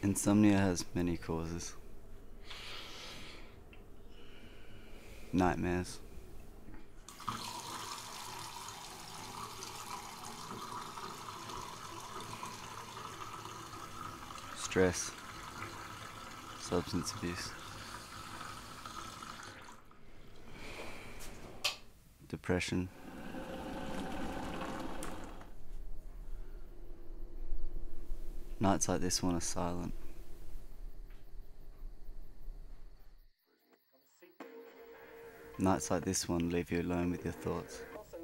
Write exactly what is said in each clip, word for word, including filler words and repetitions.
Insomnia has many causes. Nightmares. Stress. Substance abuse. Depression. Nights like this one are silent. Nights like this one leave you alone with your thoughts.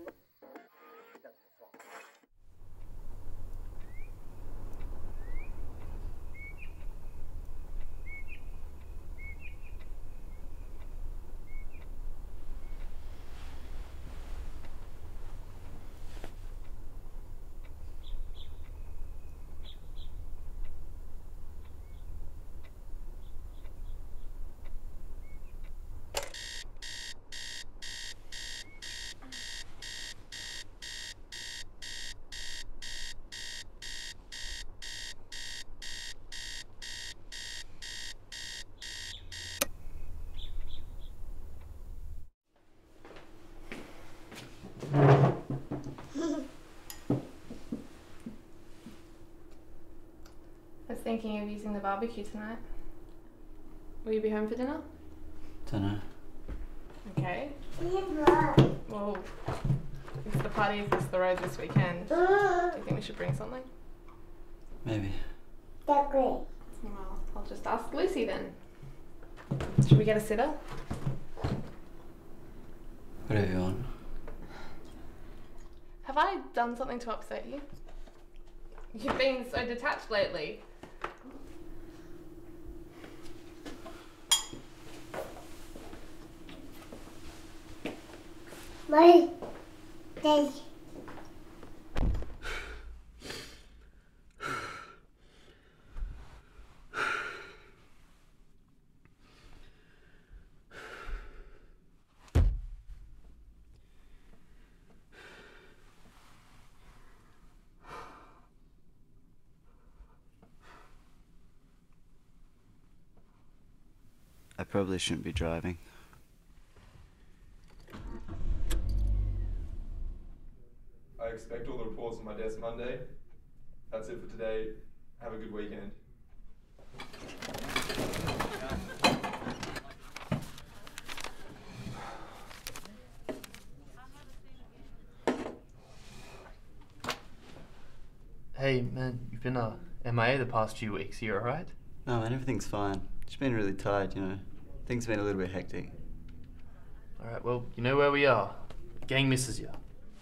I was thinking of using the barbecue tonight. Will you be home for dinner? Dunno. Okay. Well, it's the party across the road this weekend. Do you think we should bring something? Maybe. Well, I'll just ask Lucy then. Should we get a sitter? Whatever you want. Have I done something to upset you? You've been so detached lately. My day. I probably shouldn't be driving. I expect all the reports on my desk Monday. That's it for today. Have a good weekend. Hey man, you've been uh, M I A the past few weeks. You alright? No man, everything's fine. Just been really tired, you know. Things have been a little bit hectic. Alright, well, you know where we are. Gang misses you.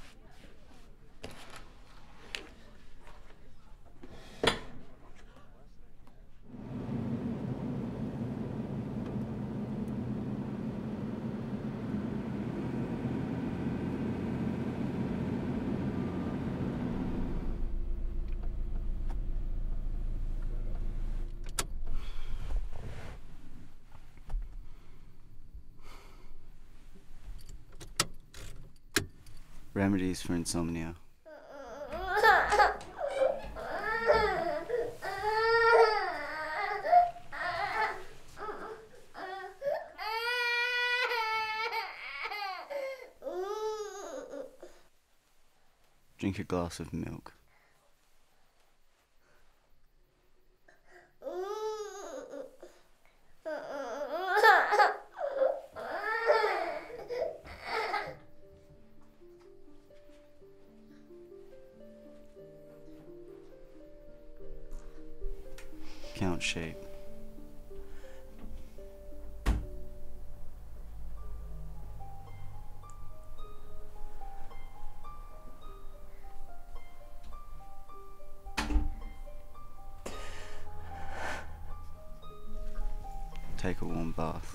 Remedies for insomnia. Drink a glass of milk. Count sheep. Take a warm bath.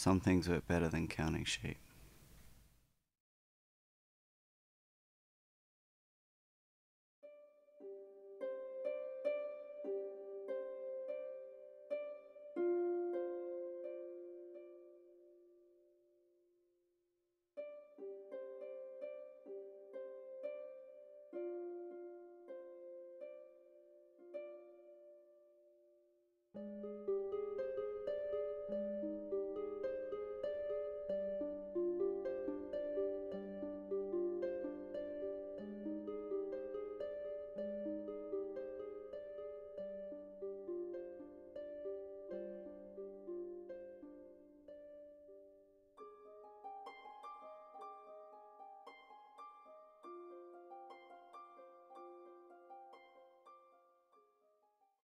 Some things work better than counting sheep.